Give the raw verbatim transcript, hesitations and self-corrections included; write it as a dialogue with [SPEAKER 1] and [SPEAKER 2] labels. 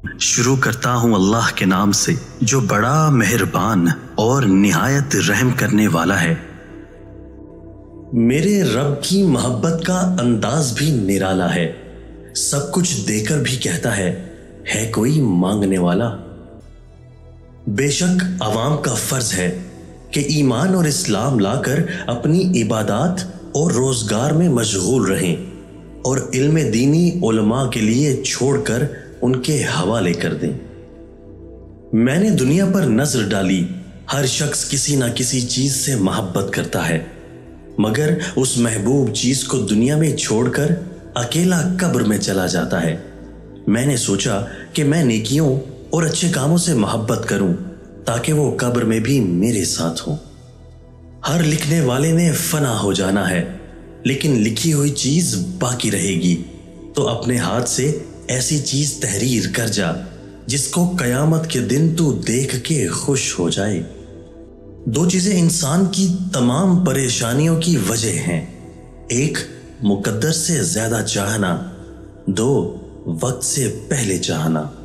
[SPEAKER 1] شروع کرتا ہوں اللہ کے نام سے جو بڑا مہربان اور نہایت رحم کرنے والا ہے۔ میرے رب کی محبت کا انداز بھی نرالا ہے، سب کچھ دے کر بھی کہتا ہے ہے کوئی مانگنے والا۔ بے شک عوام کا فرض ہے کہ ایمان اور اسلام لا کر اپنی عبادات اور روزگار میں مشغول رہیں اور علم دینی علماء کے لیے چھوڑ کر ان کے حوالے کر دیں۔ میں نے دنیا پر نظر ڈالی، ہر شخص کسی نہ کسی چیز سے محبت کرتا ہے، مگر اس محبوب چیز کو دنیا میں چھوڑ کر اکیلا قبر میں چلا جاتا ہے۔ میں نے سوچا کہ میں نیکیوں اور اچھے کاموں سے محبت کروں تاکہ وہ قبر میں بھی میرے ساتھ ہوں۔ ہر لکھنے والے نے فنا ہو جانا ہے، لیکن لکھی ہوئی چیز باقی رہے گی، تو اپنے ہاتھ سے ایسی چیز تحریر کر جا جس کو قیامت کے دن تو دیکھ کے خوش ہو جائے۔ دو چیزیں انسان کی تمام پریشانیوں کی وجہ ہیں، ایک مقدر سے زیادہ چاہنا، دو وقت سے پہلے چاہنا۔